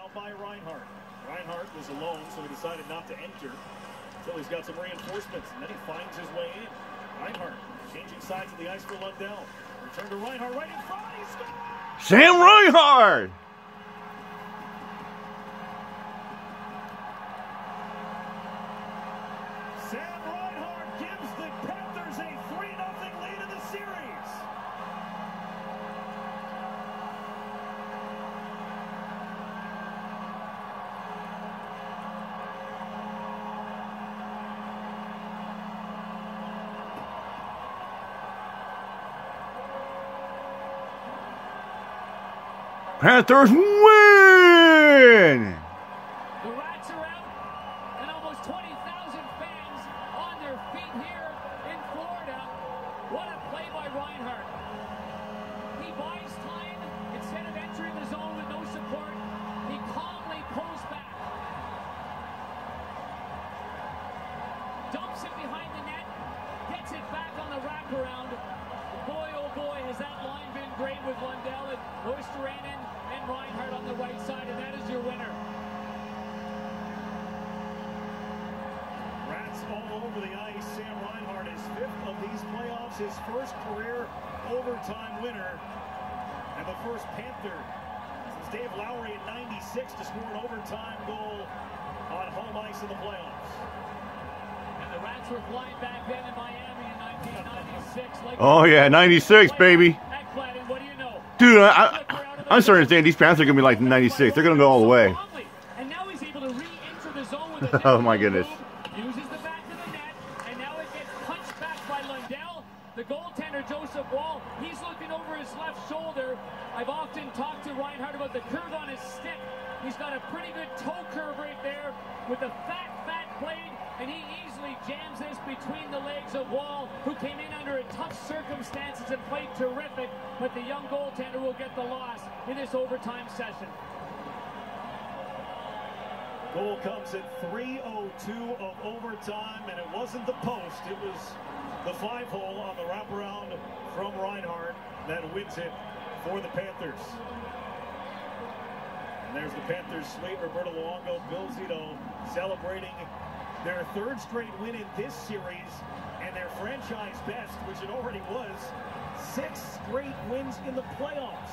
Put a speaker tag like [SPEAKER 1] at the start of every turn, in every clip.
[SPEAKER 1] now by Reinhart. Reinhart was alone, so he decided not to enter until he's got some reinforcements, and then he finds his way in. Reinhart changing sides of the ice for Lundell. Return to Reinhart right in front. He scores!
[SPEAKER 2] Sam Reinhart!
[SPEAKER 1] Sam Reinhart gives the Panthers a 3-0 lead in the series.
[SPEAKER 2] Panthers win!
[SPEAKER 3] The Rats are out, and almost 20,000 fans on their feet here in Florida. What a play by Reinhart. He buys time. Instead of entering the zone with no support, he calmly pulls back. Dumps it behind the net, gets it back on the wraparound. Boy, oh boy, has that line been great with Lundell and Oisterainen and Reinhart on the right side, and that is your winner.
[SPEAKER 1] Rats all over the ice. Sam Reinhart is 5th of these playoffs, his first career overtime winner, and the first Panther since Dave Lowry in '96 to score an overtime goal on home ice in the playoffs.
[SPEAKER 3] And the Rats were flying back then in Miami in 1996. Like
[SPEAKER 2] Oh yeah, 96, baby.
[SPEAKER 3] What do you know?
[SPEAKER 2] Dude, I'm starting to understand these Panthers are going to be like 96. They're going to go all the way.
[SPEAKER 3] And now he's able to re-enter the zone with a
[SPEAKER 2] Oh my goodness.
[SPEAKER 3] Uses the back of the net, and now it gets punched back by Lundell. The goaltender, Joseph Wall, he's looking over his left shoulder. I've often talked to Reinhart about the curve on his stick. He's got a pretty good toe curve right there with a fat blade, and he easily jams this between the legs of Wall, who came in under tough circumstances and played terrific, but the young goaltender will get the loss in this overtime session.
[SPEAKER 1] Goal comes at 3:02 of overtime, and it wasn't the post, it was the 5-hole on the wraparound from Reinhart that wins it for the Panthers. And there's the Panthers suite. Roberto Luongo, Bill Zito celebrating their 3rd straight win in this series and their franchise best, which it already was, 6 straight wins in the playoffs.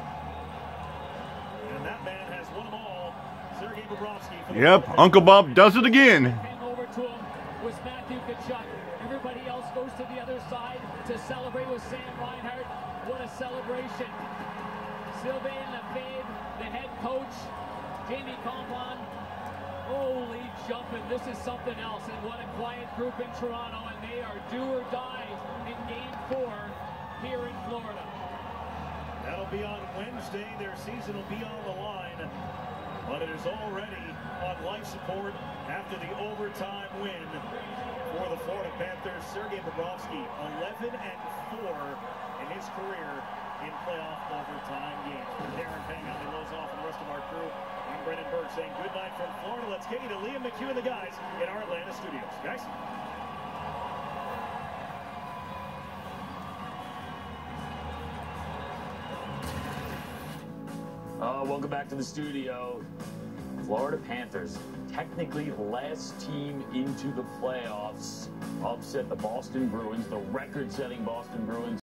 [SPEAKER 1] And that man has won them all. Sergei Bobrovsky.
[SPEAKER 2] Yep, Uncle Bob does it again.
[SPEAKER 3] Came over to him was Matthew Tkachuk. Everybody else goes to the other side to celebrate with Sam Reinhart. What a celebration. Sylvain Lefebvre, the head coach, Jamie Compon. Holy jumping, this is something else, and what a quiet group in Toronto, and they are do or die in Game 4 here in Florida.
[SPEAKER 1] That'll be on Wednesday. Their season will be on the line, but it is already on life support after the overtime win for the Florida Panthers. Sergei Bobrovsky, 11-4 in his career in playoff overtime games. For Darren Pang, Ali Lozoff, and the rest of our crew, I'm Brendan Burke saying good night from Florida. Let's get you to Liam McHugh and the guys in our Atlanta studios. Guys?
[SPEAKER 4] Welcome back to the studio. Florida Panthers, technically last team into the playoffs, upset the Boston Bruins, the record-setting Boston Bruins.